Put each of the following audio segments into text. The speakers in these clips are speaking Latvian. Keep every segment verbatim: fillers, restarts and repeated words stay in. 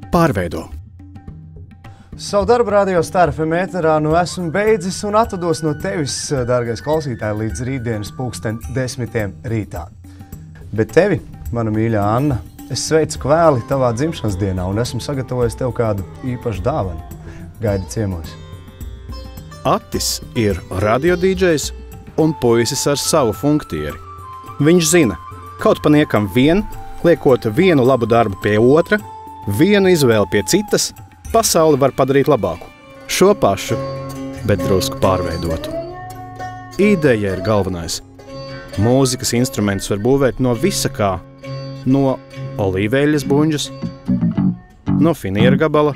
pārveido. Savu darbu Radio Star F M ēterā nu esmu beidzis un atvados no tevis, dārgais klausītāji, līdz rītdienas pulksten desmitiem rītā. Bet tevi, mana mīļā Anna, es sveicu kvēli tavā dzimšanas dienā un esmu sagatavojis tev kādu īpašu dāvanu. Gaidi ciemos. Attis ir radiodīdžejs un puisis ar savu funktieri. Viņš zina, kaut pa niekam vien, liekot vienu labu darbu pie otra, vienu izvēli pie citas, pasauli var padarīt labāku. Šo pašu, bet drusku pārveidotu. Ideja ir galvenais. Mūzikas instrumentus var būvēt no visa kā. No olīveļas buņģas, no finiera gabala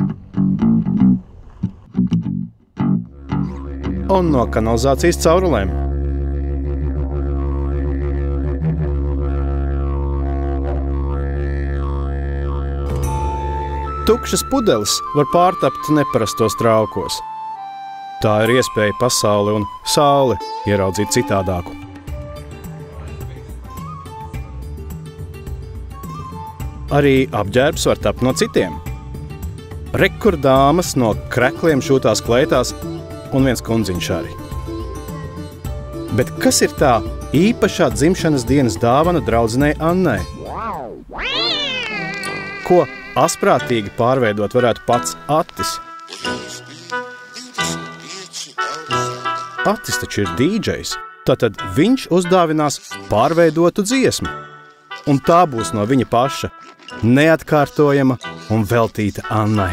un no kanalizācijas caurulēm. Tukšas pudeles var pārtapt neparastos traukos. Tā ir iespēja pasauli un sauli ieraudzīt citādāku. Arī apģērbs var tapt no citiem. Rekur dāmas no krekliem šūtās kleitās un viens kundziņš arī. Bet kas ir tā īpašā dzimšanas dienas dāvana draudzenei Annai? Ko asprātīgi pārveidot varētu pats Attis? Attis taču ir dīdžejs, tātad viņš uzdāvinās pārveidotu dziesmu. Un tā būs no viņa paša, neatkārtojama un veltīta Annai.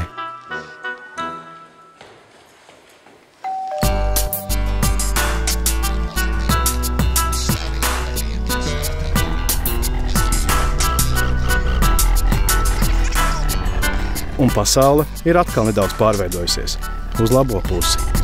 Un pasaule ir atkal nedaudz pārveidojusies uz labo pusi.